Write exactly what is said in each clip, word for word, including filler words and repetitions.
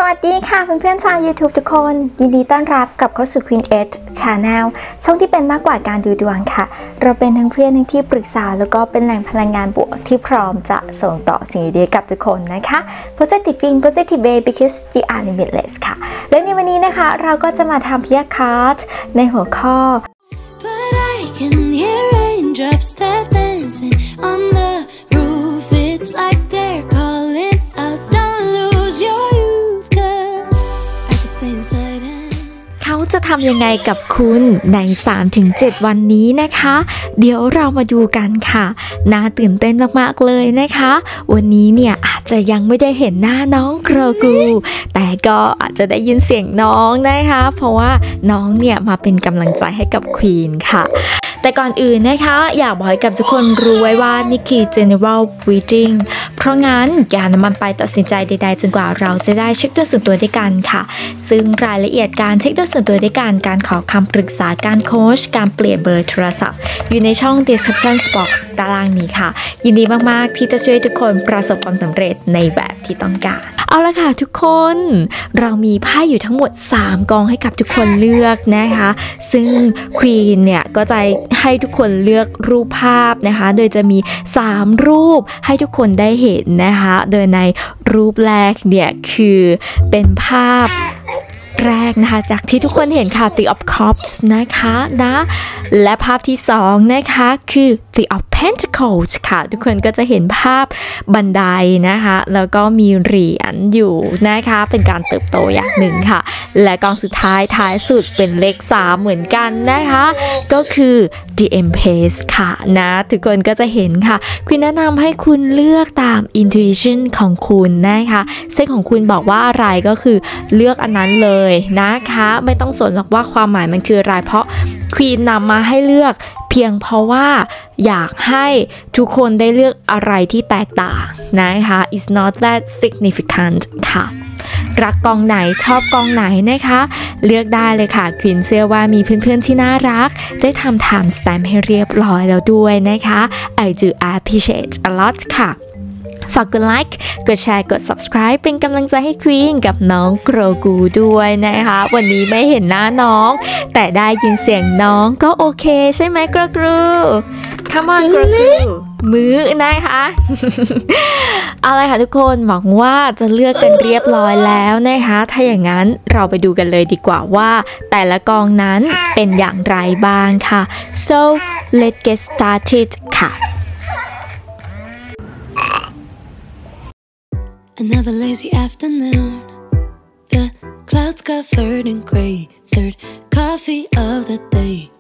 วัสดีค่ะเพื่อนๆชาว YouTube ทุกคนยินดีต้อนรับกลับเข้าสู่ Queen Edge Channel ช่องที่เป็นมากกว่าการดูดวงค่ะเราเป็นทั้งเพื่อนทั้งที่ปรึกษาแล้วก็เป็นแหล่งพลังงานบวกที่พร้อมจะส่งต่อสิ่งดีๆกับทุกคนนะคะ Positive Think Positive Way because you are limitless ค่ะและในวันนี้นะคะเราก็จะมาทำพิยาคาร์ดในหัวข้อ But I can hear raindrops step dancing on the roof. It's like they're calling out, don't lose your youth, 'cause I can stay inside and เขาจะทำยังไงกับคุณใน สามถึงเจ็ด วันนี้นะคะเดี๋ยวเรามาดูกันค่ะน่าตื่นเต้นมากๆเลยนะคะวันนี้เนี่ยอาจจะยังไม่ได้เห็นหน้าน้องโกรกูแต่ก็อาจจะได้ยินเสียงน้องนะคะเพราะว่าน้องเนี่ยมาเป็นกำลังใจให้กับควีนค่ะแต่ก่อนอื่นนะคะอยากบอกให้กับทุกคนรู้ไว้ว่านี่คือ general reading เพราะงั้นอย่านำมันไปตัดสินใจใดๆจนกว่าเราจะได้เช็คด้วยส่วนตัวด้วยกันค่ะซึ่งรายละเอียดการเช็คด้วยส่วนตัวด้วยกันการขอคำปรึกษาการโค้ชการเปลี่ยนเบอร์โทรศัพท์อยู่ในช่อง description box ตารางนี้ค่ะยินดีมากๆที่จะช่วยทุกคนประสบความสำเร็จในแบบที่ต้องการเอาละค่ะทุกคนเรามีไพ่อยู่ทั้งหมดสามกองให้กับทุกคนเลือกนะคะซึ่งควีนเนี่ยก็จะให้ทุกคนเลือกรูปภาพนะคะโดยจะมีสามรูปให้ทุกคนได้เห็นนะคะโดยในรูปแรกเนี่ยคือเป็นภาพแรกนะคะจากที่ทุกคนเห็นค่ะ Three of Cups นะคะนะและภาพที่สองนะคะคือ Three of Pentacles ค่ะทุกคนก็จะเห็นภาพบันไดนะคะแล้วก็มีเหรียญอยู่นะคะเป็นการเติบโตอย่างหนึ่งค่ะและกองสุดท้ายท้ายสุดเป็นเลขสามเหมือนกันนะคะก็คือ The Empress ค่ะนะทุกคนก็จะเห็นค่ะคุณแนะนำให้คุณเลือกตาม intuition ของคุณนะคะเส้นของคุณบอกว่าอะไรก็คือเลือกอันนั้นเลยนะคะไม่ต้องสนหรอกว่าความหมายมันคืออะไรเพราะควีนนำมาให้เลือกเพียงเพราะว่าอยากให้ทุกคนได้เลือกอะไรที่แตกต่างนะคะ it's not that significant ค่ะรักกองไหนชอบกองไหนนะคะเลือกได้เลยค่ะควีนเชื่อว่ามีเพื่อนๆที่น่ารักได้ทำ time stamp ให้เรียบร้อยแล้วด้วยนะคะ I do appreciate a lot ค่ะฝากกดไลค์กดแชร์กด subscribe เป็นกำลังใจให้ควีนกับน้องโกรกูด้วยนะคะวันนี้ไม่เห็นหน้าน้องแต่ได้ยินเสียงน้องก็โอเคใช่ไหมโกรกู Come on โกรกูมื้อนะคะ เอาละค่ะทุกคนหวังว่าจะเลือกกันเรียบร้อยแล้วนะคะถ้าอย่างนั้นเราไปดูกันเลยดีกว่าว่าแต่ละกองนั้นเป็นอย่างไรบ้างค่ะ so let's get started ค่ะ Another lazy afternoon. The clouds covered in gray. Third coffee of the day.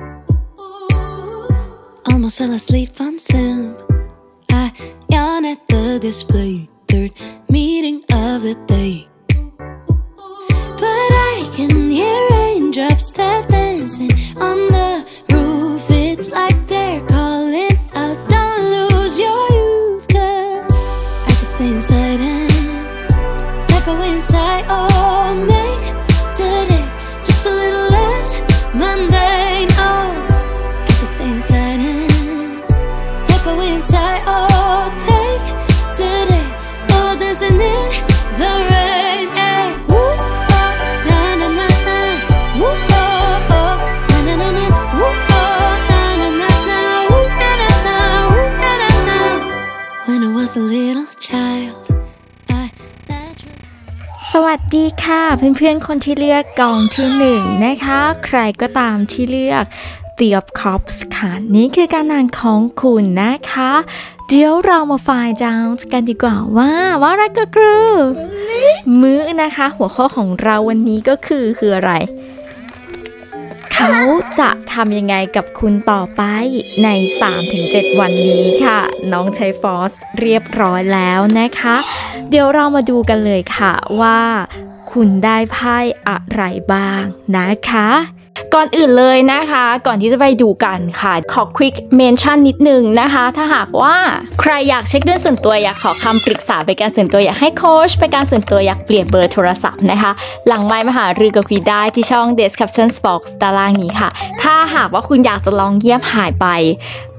Almost fell asleep on Zoom. I yawn at the display. Third meeting of the day. But I can hear raindrops step dancing on the roof. It's like they're calling out, don't lose your youth, 'cause I can stay inside and step away inside. Oh, make today just a little less mundane. Oh, I can stay inside and step away inside. Oh, take today, go dancing in the rain. Yeah. Woo, oh, na na na na. Woo, oh, oh, na na na na. Woo, oh, na na na na. Woo, na na na. Woo, na na na. When I was a little child, I naturally สวัสดีค่ะเพื่อนๆคนที่เลือกกองที่หนึ่งนะคะใครก็ตามที่เลือก Three of Cups ค่ะนี่คือการอ่านของคุณนะคะเดี๋ยวเรามาไฟล์ดาวน์กันดีกว่าว่าว่าอะไรก็คือมื้อนะคะหัวข้อของเราวันนี้ก็คือคืออะไรเขาจะทำยังไงกับคุณต่อไปใน สามถึงเจ็ด วันนี้ค่ะน้องใช้ฟอสเรียบร้อยแล้วนะคะเดี๋ยวเรามาดูกันเลยค่ะว่าคุณได้ไพ่อะไรบ้างนะคะก่อนอื่นเลยนะคะก่อนที่จะไปดูกันค่ะขอ quick mention นิดนึงนะคะถ้าหากว่าใครอยากเช็คเรื่องส่วนตัวอยากขอคำปรึกษาไปการส่วนตัวอยากให้โค้ชไปการส่วนตัวอยากเปลี่ยนเบอร์โทรศัพท์นะคะหลังไมค์มาหารือกับคุยได้ที่ช่อง description box ตารางนี้ค่ะถ้าหากว่าคุณอยากจะลองเงียบหายไป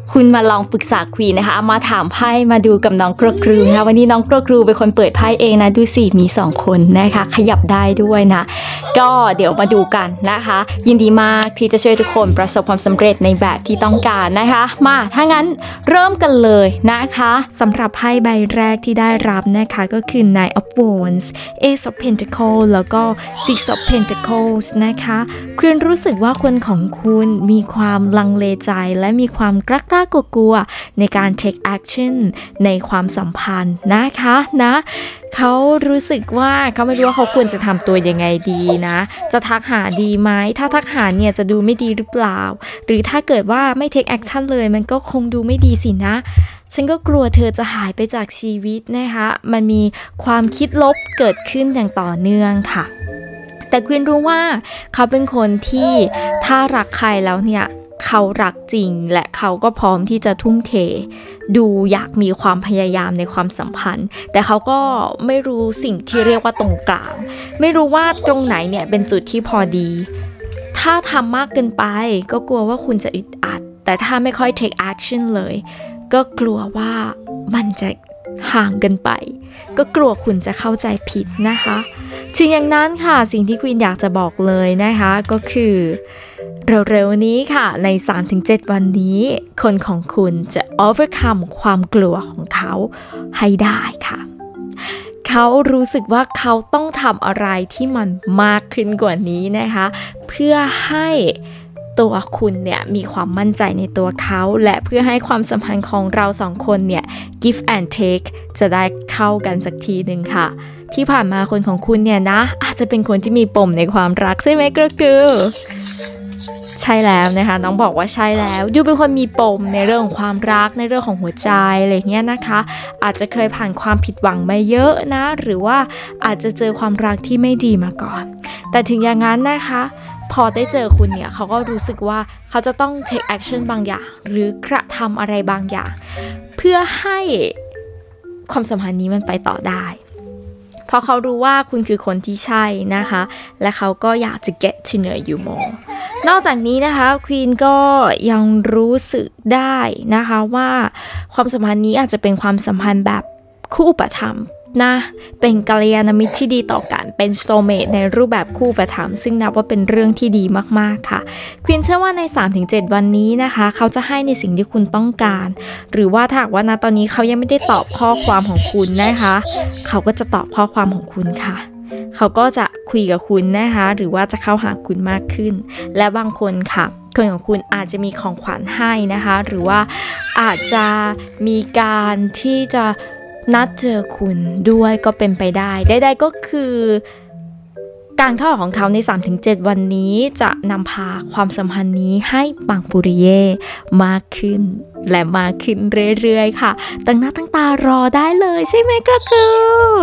คุณมาลองปรึกษาควีนนะคะมาถามไพ่มาดูกับน้องกระกรูนะคะวันนี้น้องกระกรูเป็นคนเปิดไพ่เองนะดูสิมีสองคนนะคะขยับได้ด้วยนะก็เดี๋ยวมาดูกันนะคะยินดีมากที่จะช่วยทุกคนประสบความสำเร็จในแบบที่ต้องการนะคะมาถ้างั้นเริ่มกันเลยนะคะสำหรับไพ่ใบแรกที่ได้รับนะคะก็คือ Nine of Wands Ace of Pentacles แล้วก็ Six of Pentacles นะคะคุณรู้สึกว่าคนของคุณมีความลังเลใจและมีความกล้ากล้ากลัวๆในการ take action ในความสัมพันธ์นะคะนะเขารู้สึกว่าเขาไม่รู้ว่าเขาควรจะทำตัวยังไงดีนะจะทักหาดีไหมถ้าทักหาเนี่ยจะดูไม่ดีหรือเปล่าหรือถ้าเกิดว่าไม่ take action เลยมันก็คงดูไม่ดีสินะฉันก็กลัวเธอจะหายไปจากชีวิตนะคะมันมีความคิดลบเกิดขึ้นอย่างต่อเนื่องค่ะแต่คุณรู้ว่าเขาเป็นคนที่ถ้ารักใครแล้วเนี่ยเขารักจริงและเขาก็พร้อมที่จะทุ่มเทดูอยากมีความพยายามในความสัมพันธ์แต่เขาก็ไม่รู้สิ่งที่เรียกว่าตรงกลางไม่รู้ว่าตรงไหนเนี่ยเป็นจุดที่พอดีถ้าทำมากเกินไปก็กลัวว่าคุณจะอึดอัดแต่ถ้าไม่ค่อย take action เลยก็กลัวว่ามันจะห่างกันไปก็กลัวคุณจะเข้าใจผิดนะคะถึงอย่างนั้นค่ะสิ่งที่ควีนอยากจะบอกเลยนะคะก็คือเร็วๆนี้ค่ะใน สามถึงเจ็ด วันนี้คนของคุณจะ overcome ความกลัวของเขาให้ได้ค่ะเขารู้สึกว่าเขาต้องทำอะไรที่มันมากขึ้นกว่านี้นะคะเพื่อให้ตัวคุณเนี่ยมีความมั่นใจในตัวเขาและเพื่อให้ความสัมพันธ์ของเราสองคนเนี่ย give and take จะได้เข้ากันสักทีหนึ่งค่ะที่ผ่านมาคนของคุณเนี่ยนะอาจจะเป็นคนที่มีปมในความรักใช่ไหมก็คือใช่แล้วนะคะน้องบอกว่าใช่แล้วดูเป็นคนมีปมในเรื่องของความรักในเรื่องของหัวใจอะไรเงี้ยนะคะอาจจะเคยผ่านความผิดหวังมาเยอะนะหรือว่าอาจจะเจอความรักที่ไม่ดีมาก่อนแต่ถึงอย่างนั้นนะคะพอได้เจอคุณเนี่ยเขาก็รู้สึกว่าเขาจะต้อง take action บางอย่างหรือกระทำอะไรบางอย่างเพื่อให้ความสัมพันธ์นี้มันไปต่อได้เพราะเขารู้ว่าคุณคือคนที่ใช่นะคะและเขาก็อยากจะ get to know you more นอกจากนี้นะคะควีนก็ยังรู้สึกได้นะคะว่าความสัมพันธ์นี้อาจจะเป็นความสัมพันธ์แบบคู่อุปถัมภ์นะเป็นกัลยาณมิตรที่ดีต่อกันเป็นโซลเมทในรูปแบบคู่อุปถัมภ์ซึ่งนับว่าเป็นเรื่องที่ดีมากๆค่ะควีนเชื่อว่าใน สามถึงเจ็ด วันนี้นะคะเขาจะให้ในสิ่งที่คุณต้องการหรือว่าถ้าหากว่าณตอนนี้เขายังไม่ได้ตอบข้อความของคุณนะคะเขาก็จะตอบข้อความของคุณค่ะเขาก็จะคุยกับคุณนะคะหรือว่าจะเข้าหาคุณมากขึ้นและบางคนค่ะคนของคุณอาจจะมีของขวัญให้นะคะหรือว่าอาจจะมีการที่จะนัดเจอคุณด้วยก็เป็นไปได้ใดๆก็คือการเข้าของเขาใน สามถึงเจ็ด วันนี้จะนำพาความสัมพันธ์นี้ให้ปังปุริเย่มากขึ้นและมากขึ้นเรื่อยๆค่ะตั้งหน้าตั้งตารอได้เลยใช่ไหมกระกือ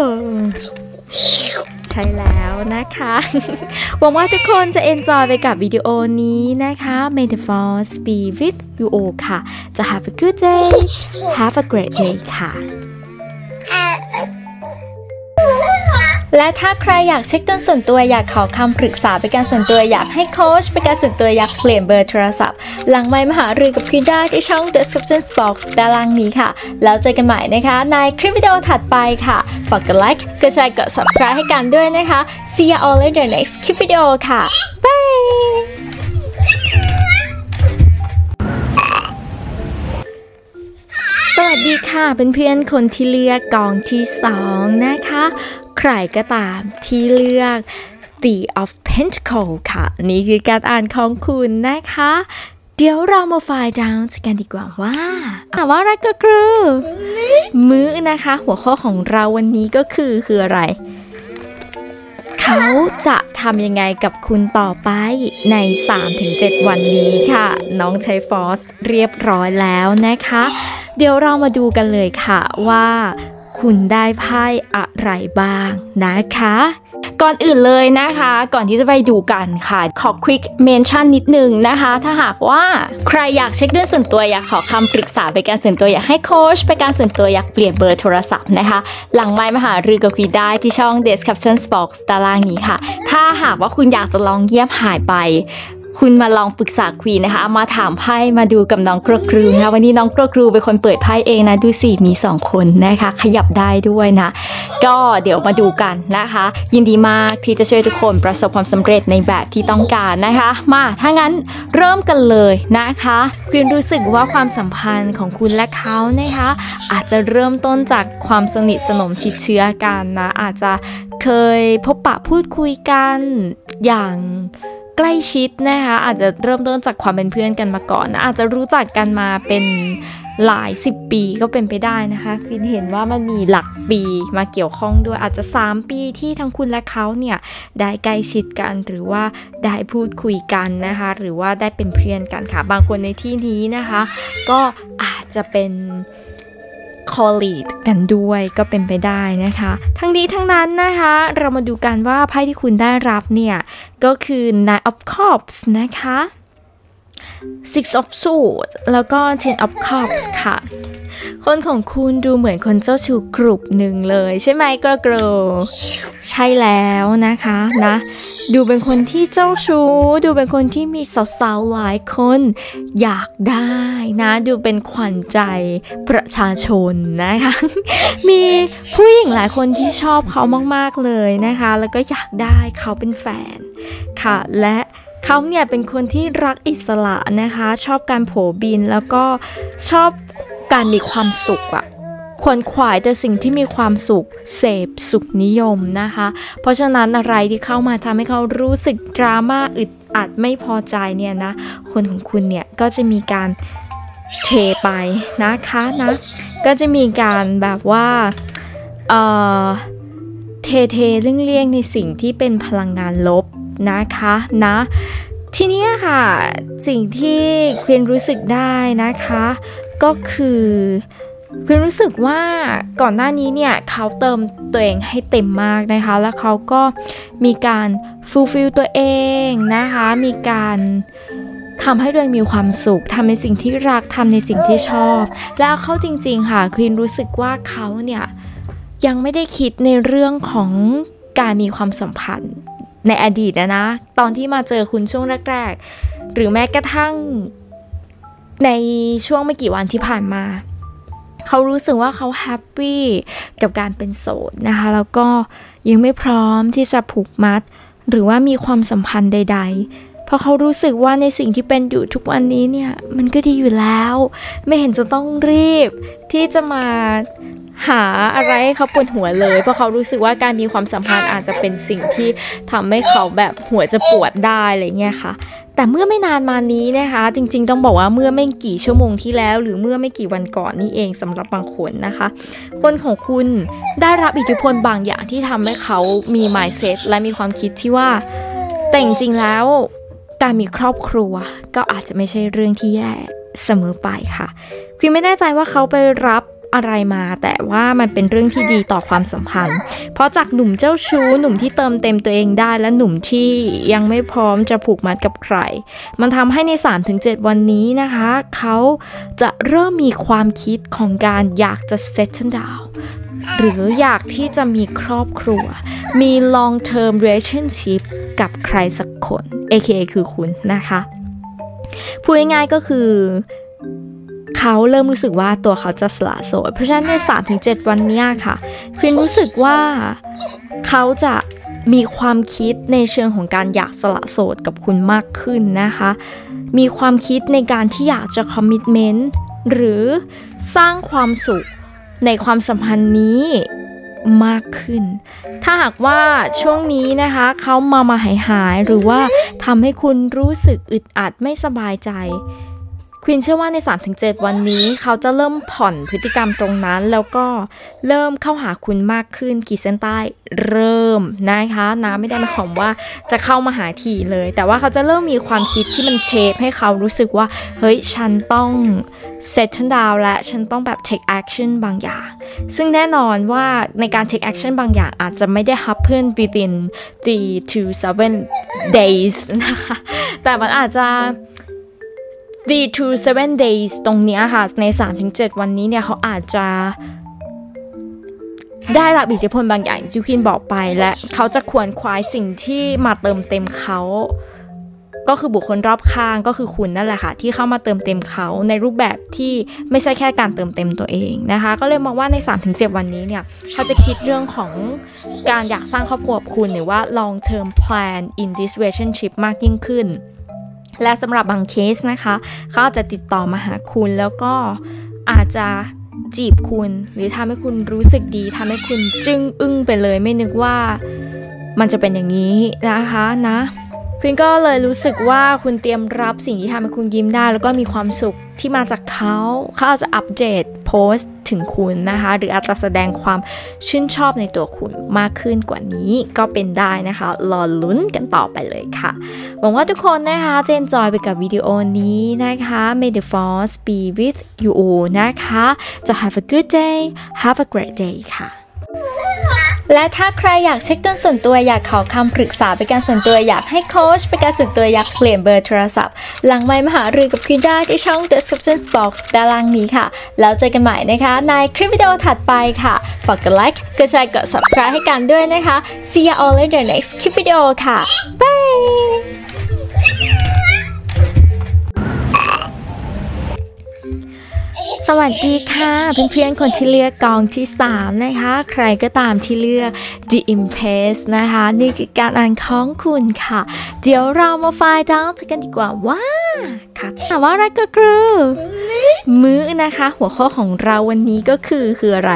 ใช่แล้วนะคะ หวังว่าทุกคนจะ enjoy ไปกับวิดีโอนี้นะคะ May the force be with you all ค่ะจะ have a good day have a great day ค่ะและถ้าใครอยากเช็คดวงส่วนตัวอยากขอคำปรึกษาเป็นการส่วนตัวอยากให้โค้ชเป็นการส่วนตัวอยากเปลี่ยนเบอร์โทรศัพท์หลังไมค์มาหารือกับคุณได้ที่ช่อง description box ด้านล่างนี้ค่ะแล้วเจอกันใหม่นะคะในคลิปวิดีโอถัดไปค่ะฝากกดไลค์กดแชร์กด subscribe ให้กันด้วยนะคะ see you all in the next คลิปวิดีโอค่ะ byeสวัสดีค่ะเพื่อนๆคนที่เลือกกองที่สองนะคะใครก็ตามที่เลือก The of Pentacles ค่ะนี่คือการอ่านของคุณนะคะเดี๋ยวเรามาไฟล์ดาวน์กันดีกว่าว่าอ่าว่าอะไรก็คือมื้อนะคะหัวข้อของเราวันนี้ก็คือคืออะไรเขาจะทำยังไงกับคุณต่อไปใน สามถึงเจ็ด วันนี้ค่ะน้องใช้ฟอสเรียบร้อยแล้วนะคะเดี๋ยวเรามาดูกันเลยค่ะว่าคุณได้ไพ่อะไรบ้างนะคะก่อนอื่นเลยนะคะก่อนที่จะไปดูกันค่ะขอ quick mention นิดนึงนะคะถ้าหากว่าใครอยากเช็คเรื่องส่วนตัวอยากขอคำปรึกษาไปการส่วนตัวอยากให้โค้ชไปการส่วนตัวอยากเปลี่ยนเบอร์โทรศัพท์นะคะหลังไมค์มาหารือกับคุณได้ที่ช่อง description box ด้านล่างนี้ค่ะถ้าหากว่าคุณอยากจะลองเงียบหายไปคุณมาลองปรึกษาควีนนะคะมาถามไพ่มาดูกับน้องกระครูนะคะวันนี้น้องกระครูเป็นคนเปิดไพ่เองนะดูสิมีสองคนนะคะขยับได้ด้วยนะก็เดี๋ยวมาดูกันนะคะยินดีมากที่จะช่วยทุกคนประสบความสำเร็จในแบบที่ต้องการนะคะมาถ้างั้นเริ่มกันเลยนะคะควีนรู้สึกว่าความสัมพันธ์ของคุณและเขานะคะอาจจะเริ่มต้นจากความสนิทสนมชิดเชื้อกันนะอาจจะเคยพบปะพูดคุยกันอย่างใกล้ชิดนะคะอาจจะเริ่มต้นจากความเป็นเพื่อนกันมาก่อนนะอาจจะรู้จักกันมาเป็นหลายสิบปีก็เป็นไปได้นะคะคือเห็นว่ามันมีหลักปีมาเกี่ยวข้องด้วยอาจจะสามปีที่ทั้งคุณและเขาเนี่ยได้ใกล้ชิดกันหรือว่าได้พูดคุยกันนะคะหรือว่าได้เป็นเพื่อนกันค่ะบางคนในที่นี้นะคะก็อาจจะเป็นcolleague กันด้วยก็เป็นไปได้นะคะทั้งนี้ทั้งนั้นนะคะเรามาดูกันว่าไพ่ที่คุณได้รับเนี่ยก็คือ Nine of Cups นะคะ Six of Swords แล้วก็ Ten of Cups ค่ะคนของคุณดูเหมือนคนเจ้าชู้กลุ่มหนึ่งเลยใช่ไหมกระโกรใช่แล้วนะคะนะดูเป็นคนที่เจ้าชู้ดูเป็นคนที่มีสาวๆหลายคนอยากได้นะดูเป็นขวัญใจประชาชนนะคะ มีผู้หญิงหลายคนที่ชอบเขามากๆเลยนะคะแล้วก็อยากได้เขาเป็นแฟนค่ะและเขาเนี่ยเป็นคนที่รักอิสระนะคะชอบการโผบินแล้วก็ชอบการมีความสุขอะขวนขวายแต่สิ่งที่มีความสุขเสพสุขนิยมนะคะเพราะฉะนั้นอะไรที่เข้ามาทำให้เขารู้สึกดราม่าอึดอัดไม่พอใจเนี่ยนะคนของคุณเนี่ยก็จะมีการเทไปนะคะนะก็จะมีการแบบว่าเอ่อเทเทเลี่ยงๆในสิ่งที่เป็นพลังงานลบนะคะนะทีนี้ค่ะสิ่งที่ควีนรู้สึกได้นะคะก็คือคือรู้สึกว่าก่อนหน้านี้เนี่ยเขาเติมตัวเองให้เต็มมากนะคะแล้วเขาก็มีการฟูลฟิลตัวเองนะคะมีการทำให้ตัวเองมีความสุขทำในสิ่งที่รักทำในสิ่งที่ชอบแล้วเขาจริงๆค่ะควีนรู้สึกว่าเขาเนี่ยยังไม่ได้คิดในเรื่องของการมีความสัมพันธ์ในอดีตนะนะตอนที่มาเจอคุณช่วงแรกๆหรือแม้กระทั่งในช่วงไม่กี่วันที่ผ่านมาเขารู้สึกว่าเขาแฮปปี้กับการเป็นโสดนะคะแล้วก็ยังไม่พร้อมที่จะผูกมัดหรือว่ามีความสัมพันธ์ใดๆเพราะเขารู้สึกว่าในสิ่งที่เป็นอยู่ทุกวันนี้เนี่ยมันก็ดีอยู่แล้วไม่เห็นจะต้องรีบที่จะมาหาอะไรให้เขาปวดหัวเลยเพราะเขารู้สึกว่าการมีความสัมพันธ์อาจจะเป็นสิ่งที่ทำให้เขาแบบหัวจะปวดได้อะไรเงี้ยค่ะแต่เมื่อไม่นานมานี้นะคะจริงๆต้องบอกว่าเมื่อไม่กี่ชั่วโมงที่แล้วหรือเมื่อไม่กี่วันก่อนนี่เองสำหรับบางคนนะคะคนของคุณได้รับอิทธิพลบางอย่างที่ทำให้เขามี mindset และมีความคิดที่ว่าแต่จริงๆแล้วการมีครอบครัวก็อาจจะไม่ใช่เรื่องที่แย่เสมอไปค่ะคือไม่แน่ใจว่าเขาไปรับอะไรมาแต่ว่ามันเป็นเรื่องที่ดีต่อความสัมพันธ์เพราะจากหนุ่มเจ้าชู้หนุ่มที่เติมเต็มตัวเองได้และหนุ่มที่ยังไม่พร้อมจะผูกมัดกับใครมันทำให้ใน สามถึงเจ็ด วันนี้นะคะเขาจะเริ่มมีความคิดของการอยากจะ settle down หรืออยากที่จะมีครอบครัวมี long term relationship กับใครสักคน เอ เค เอ คือคุณนะคะพูดง่ายๆก็คือเขาเริ่มรู้สึกว่าตัวเขาจะสละโสดเพราะฉะนั้นใน สามถึงเจ็ด วันนี้ค่ะควีนรู้สึกว่าเขาจะมีความคิดในเชิงของการอยากสละโสดกับคุณมากขึ้นนะคะมีความคิดในการที่อยากจะคอมมิตเมนต์หรือสร้างความสุขในความสัมพันธ์นี้มากขึ้นถ้าหากว่าช่วงนี้นะคะเขามามาหายหายหรือว่าทำให้คุณรู้สึกอึดอัดไม่สบายใจควีนเชื่อว่าใน สามถึงเจ็ด วันนี้เขาจะเริ่มผ่อนพฤติกรรมตรงนั้นแล้วก็เริ่มเข้าหาคุณมากขึ้นขีดเส้นใต้เริ่มนะคะนะไม่ได้หมายความว่าจะเข้ามาหาทีเลยแต่ว่าเขาจะเริ่มมีความคิดที่มันเชฟให้เขารู้สึกว่าเฮ้ยฉันต้อง settle down และฉันต้องแบบ take action บางอย่างซึ่งแน่นอนว่าในการ take action บางอย่างอาจจะไม่ได้ happen within three to seven days นะคะแต่มันอาจจะthree to seven days ตรงนี้ค่ะใน สามถึงเจ็ด วันนี้เนี่ยเขาอาจจะได้รับอิทธิพลบางอย่างที่ควีนบอกไปและเขาจะขวนขวายสิ่งที่มาเติมเต็มเขาก็คือบุคคลรอบข้างก็คือคุณนั่นแหละค่ะที่เข้ามาเติมเต็มเขาในรูปแบบที่ไม่ใช่แค่การเติมเต็มตัวเองนะคะก็เลยมองว่าใน สามถึงเจ็ด วันนี้เนี่ยเขาจะคิดเรื่องของการอยากสร้างครอบครัวกับคุณหรือว่า long term plan in this relationship มากยิ่งขึ้นและสำหรับบางเคสนะคะเขาอาจจะติดต่อมาหาคุณแล้วก็อาจจะจีบคุณหรือทำให้คุณรู้สึกดีทำให้คุณจึ้งอึ้งไปเลยไม่นึกว่ามันจะเป็นอย่างนี้นะคะนะคุณก็เลยรู้สึกว่าคุณเตรียมรับสิ่งที่ทำให้คุณยิ้มได้แล้วก็มีความสุขที่มาจากเขาเขาอาจจะอัปเดตโพสต์ถึงคุณนะคะหรืออาจจะแสดงความชื่นชอบในตัวคุณมากขึ้นกว่านี้ก็เป็นได้นะคะรอลุ้นกันต่อไปเลยค่ะหวังว่าทุกคนนะคะจะ enjoy ไปกับวิดีโอนี้นะคะ May the force be with you all นะคะจะ have a good day have a great day ค่ะและถ้าใครอยากเช็คดวงส่วนตัวอยากขอคำปรึกษาเป็นการส่วนตัวอยากให้โค้ชเป็นการส่วนตัวอยากเปลี่ยนเบอร์โทรศัพท์หลังไมค์มาหารือกับคุณได้ที่ช่อง description box ด้านล่างนี้ค่ะแล้วเจอกันใหม่นะคะในคลิปวิดีโอถัดไปค่ะฝากกดไลค์กดแชร์กด subscribe ให้กันด้วยนะคะ see you all in the next คลิปวิดีโอค่ะ byeสวัสดีค่ะเพื่อนๆคนที่เลือกกองที่สามนะคะใครก็ตามที่เลือก The Impress นะคะนี่คือการอ่านของคุณค่ะเดี๋ยวเรามาไฟล์ดาวน์กันดีกว่าว่าค่ะถามว่าอะไรก็คือมื้อนะคะหัวข้อของเราวันนี้ก็คือคืออะไร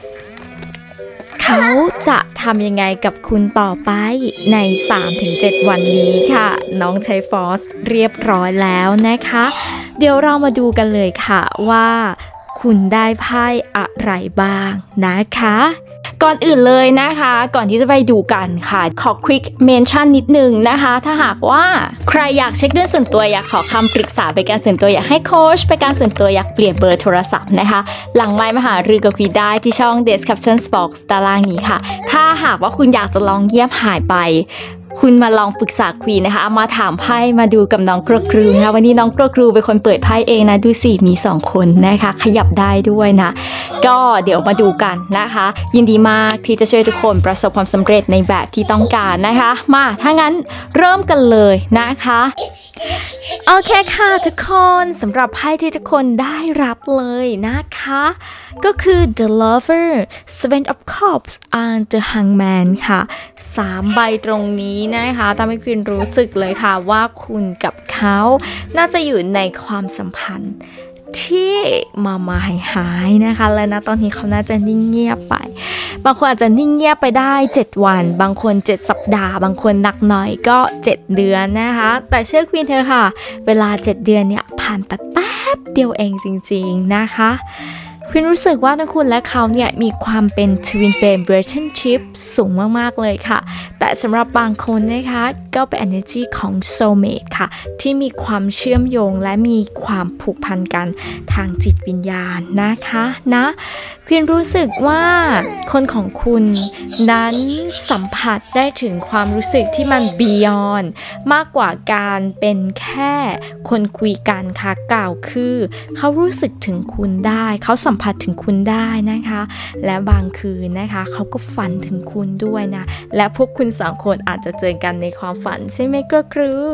เขาจะทำยังไงกับคุณต่อไปใน สามถึงเจ็ด วันนี้ค่ะน้องใช้ฟอสเรียบร้อยแล้วนะคะเดี๋ยวเรามาดูกันเลยค่ะว่าคุณได้ไพ่อะไรบ้างนะคะก่อนอื่นเลยนะคะก่อนที่จะไปดูกันค่ะขอ quick mention นิดนึงนะคะถ้าหากว่าใครอยากเช็คเรื่องส่วนตัวอยากขอคำปรึกษาไปการส่วนตัวอยากให้โค้ชไปการส่วนตัวอยากเปลี่ยนเบอร์โทรศัพท์นะคะหลังไมค์มาหารือกับคุยได้ที่ช่อง description box ด้านล่างนี้ค่ะถ้าหากว่าคุณอยากจะลองเงียบหายไปคุณมาลองปรึกษาควีนนะคะมาถามไพ่มาดูกับน้องกระกรูนะคะวันนี้น้องกระกรูเป็นคนเปิดไพ่เองนะดูสิมีสองคนนะคะขยับได้ด้วยนะก็เดี๋ยวมาดูกันนะคะยินดีมากที่จะช่วยทุกคนประสบความสำเร็จในแบบที่ต้องการนะคะมาถ้างั้นเริ่มกันเลยนะคะโอเคค่ะทุกคนสำหรับไพ่ที่ทุกคนได้รับเลยนะคะก็คือ The Lover Seven of Cups and the Hangman ค่ะสามใบตรงนี้นะคะทำให้คุณรู้สึกเลยค่ะว่าคุณกับเขาน่าจะอยู่ในความสัมพันธ์ที่มามาหายหายนะคะและนะตอนนี้เขาน่าจะนิ่งเงียบไปบางคนอาจจะนิ่งเงียบไปได้เจ็ดวันบางคนเจ็ดสัปดาห์บางคนหนักหน่อยก็เจ็ดเดือนนะคะแต่เชื่อควีนเธอค่ะเวลาเจ็ดเดือนเนี่ยผ่านไปแป๊บเดียวเองจริงๆนะคะควีนรู้สึกว่าทั้งคุณและเขาเนี่ยมีความเป็น Twin Flame Relationship สูงมากๆเลยค่ะแต่สำหรับบางคนนะคะก็เป็น energy ของ soulmate ค่ะที่มีความเชื่อมโยงและมีความผูกพันกันทางจิตวิญญาณนะคะนะควีนรู้สึกว่าคนของคุณนั้นสัมผัสได้ถึงความรู้สึกที่มัน beyond มากกว่าการเป็นแค่คนคุยกันค่ะกล่าวคือเขารู้สึกถึงคุณได้เขาสัมผัสถึงคุณได้นะคะและบางคืนนะคะเขาก็ฝันถึงคุณด้วยนะและพวกคุณสองคนอาจจะเจอกันในความฝันใช่ไหมก็คือ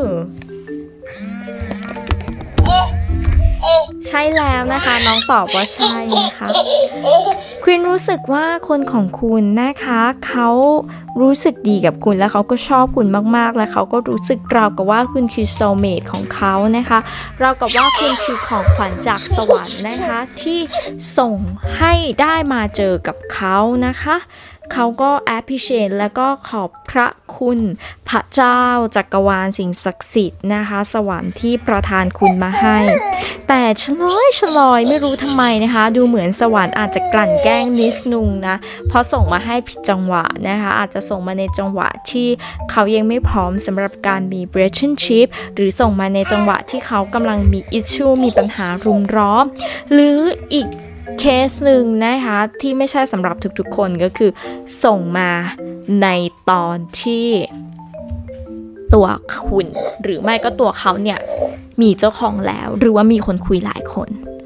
ใช่แล้วนะคะน้องตอบว่าใช่นะคะควีนรู้สึกว่าคนของคุณนะคะเขารู้สึกดีกับคุณและเขาก็ชอบคุณมากๆและเขาก็รู้สึกราวกับว่าคุณคือโซลเมทของเขานะคะราวกับว่าคุณคือของขวัญจากสวรรค์นะคะที่ส่งให้ได้มาเจอกับเขานะคะเขาก็ appreciate แล้วก็ขอบพระคุณพระเจ้าจักรวาลสิ่งศักดิ์สิทธิ์นะคะสวรรค์ที่ประทานคุณมาให้แต่ชลอยชลอยไม่รู้ทำไมนะคะดูเหมือนสวรรค์อาจจะกลั่นแกล้งนิดนึงนะเพราะส่งมาให้ผิดจังหวะนะคะอาจจะส่งมาในจังหวะที่เขายังไม่พร้อมสำหรับการมี relationship หรือส่งมาในจังหวะที่เขากำลังมี issue มีปัญหารุมร้อมหรืออีกเคสหนึ่งนะคะที่ไม่ใช่สำหรับทุกๆคนก็คือส่งมาในตอนที่ตัวคุณหรือไม่ก็ตัวเขาเนี่ยมีเจ้าของแล้วหรือว่ามีคนคุยหลายคน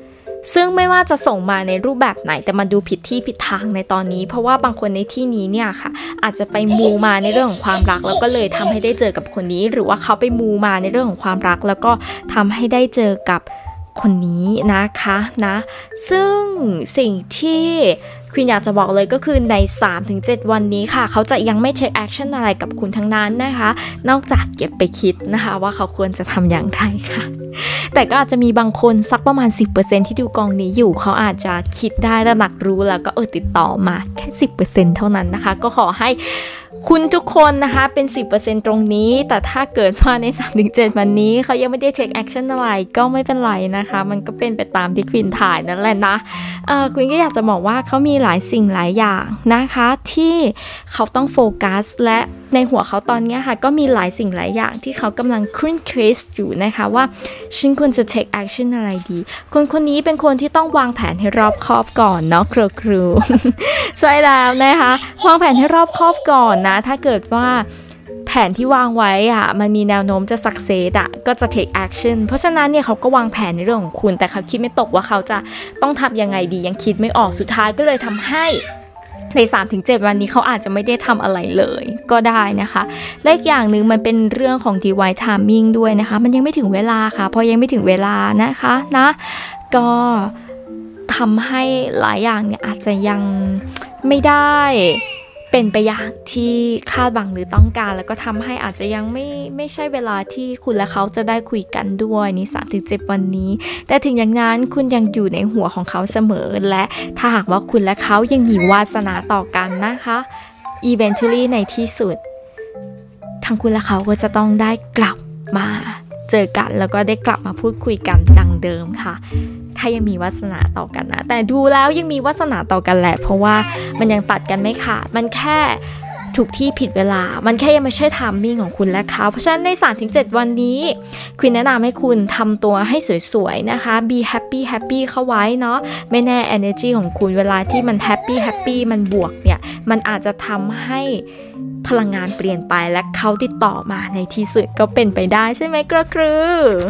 ซึ่งไม่ว่าจะส่งมาในรูปแบบไหนแต่มันดูผิดที่ผิดทางในตอนนี้เพราะว่าบางคนในที่นี้เนี่ยค่ะอาจจะไปมูมาในเรื่องของความรักแล้วก็เลยทำให้ได้เจอกับคนนี้หรือว่าเขาไปมูมาในเรื่องของความรักแล้วก็ทำให้ได้เจอกับคนนี้นะคะนะซึ่งสิ่งที่ควีนอยากจะบอกเลยก็คือใน สามถึงเจ็ด วันนี้ค่ะเขาจะยังไม่เทคแอคชั่นอะไรกับคุณทั้งนั้นนะคะนอกจากเก็บไปคิดนะคะว่าเขาควรจะทำอย่างไรค่ะแต่ก็อาจจะมีบางคนสักประมาณ สิบเปอร์เซ็นต์ ที่ดูกองนี้อยู่เขาอาจจะคิดได้ระดับรู้แล้วก็เออติดต่อมาแค่ สิบเปอร์เซ็นต์ เท่านั้นนะคะก็ขอให้คุณทุกคนนะคะเป็น สิบเปอร์เซ็นต์ ตรงนี้แต่ถ้าเกิดว่าใน สามถึงเจ็ด วันนี้เขายังไม่ได้ take action อะไรก็ไม่เป็นไรนะคะมันก็เป็นไปตามที่ควีนถ่ายนั่นแหละนะเอ่อควีนก็อยากจะบอกว่าเขามีหลายสิ่งหลายอย่างนะคะที่เขาต้องโฟกัสและในหัวเขาตอนนี้ค่ะก็มีหลายสิ่งหลายอย่างที่เขากำลังครุ่นคริสอยู่นะคะว่าฉันควรจะ take action อะไรดีคนคนนี้เป็นคนที่ต้องวางแผนให้รอบคอบก่อนเนาะครูครูใช่แล้วนะคะวางแผนให้รอบคอบก่อนนะถ้าเกิดว่าแผนที่วางไว้อะมันมีแนวโน้มจะ success อะก็จะ take action เพราะฉะนั้นเนี่ยเขาก็วางแผนในเรื่องของคุณแต่เขาคิดไม่ตกว่าเขาจะต้องทำยังไงดียังคิดไม่ออกสุดท้ายก็เลยทำให้ใน สามถึงเจ็ด วันนี้เขาอาจจะไม่ได้ทำอะไรเลยก็ได้นะคะและอีกอย่างหนึ่งมันเป็นเรื่องของ divine timing ด้วยนะคะมันยังไม่ถึงเวลาค่ะพอยังไม่ถึงเวลานะคะนะก็ทำให้หลายอย่างเนี่ยอาจจะยังไม่ได้เป็นไปอย่างที่คาดหวังหรือต้องการแล้วก็ทำให้อาจจะยังไม่ไม่ใช่เวลาที่คุณและเขาจะได้คุยกันด้วยใน สามถึงเจ็ด วันนี้แต่ถึงอย่างนั้นคุณยังอยู่ในหัวของเขาเสมอและถ้าหากว่าคุณและเขายังมีวาสนาต่อกันนะคะ eventually ในที่สุดทั้งคุณและเขาก็จะต้องได้กลับมาเจอกันแล้วก็ได้กลับมาพูดคุยกันดังเดิมค่ะถ้ายังมีวาสนาต่อกันนะแต่ดูแล้วยังมีวาสนาต่อกันแหละเพราะว่ามันยังตัดกันไม่ขาดมันแค่ถูกที่ผิดเวลามันแค่ยังไม่ใช่ไทมิ่งของคุณและเขาเพราะฉะนั้นใน สามถึงเจ็ด วันนี้ควีนแนะนำให้คุณทำตัวให้สวยๆนะคะ be happy happy เข้าไว้เนาะไม่แน่ energy ของคุณเวลาที่มัน happy happy มันบวกเนี่ยมันอาจจะทำให้พลังงานเปลี่ยนไปและเขาติดต่อมาในที่สุดก็เป็นไปได้ใช่ไหมกระครือ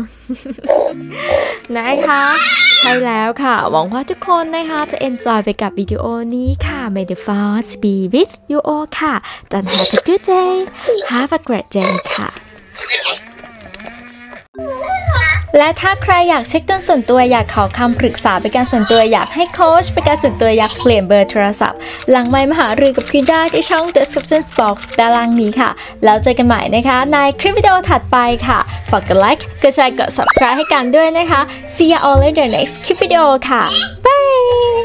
นะคะใช่แล้วค่ะหวังว่าทุกคนนะคะจะ enjoy ไปกับวิดีโอนี้ค่ะ May the force be with you all ค่ะ Don't have a good day have a great day ค่ะและถ้าใครอยากเช็คดวงส่วนตัวอยากขอคำปรึกษาเป็นการส่วนตัวอยากให้โค้ชเป็นการส่วนตัวอยากเปลี่ยนเบอร์โทรศัพท์หลังไมค์มหารือกับควีนได้ที่ช่อง description box ด้านล่างนี้ค่ะแล้วเจอกันใหม่นะคะในคลิปวิดีโอถัดไปค่ะฝากกดไลค์กดแชร์กด subscribe ให้กันด้วยนะคะ See you all in the next คลิปวิดีโอค่ะ Bye